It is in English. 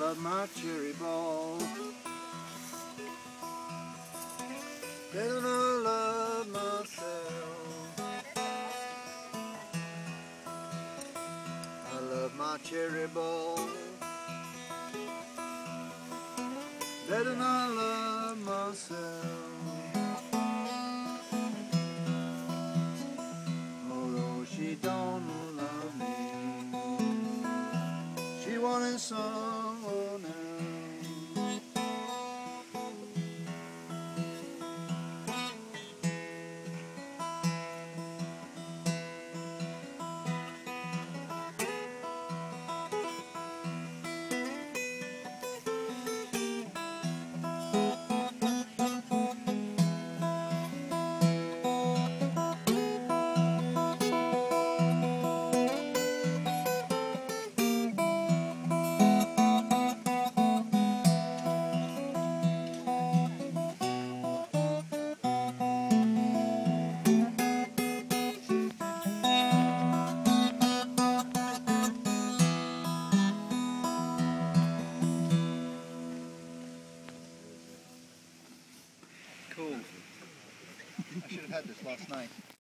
love my cherry ball. Better than I love myself. I love my cherry ball better than I love myself. Although she don't love me, she wanted someone else. Cool. I should have had this last night.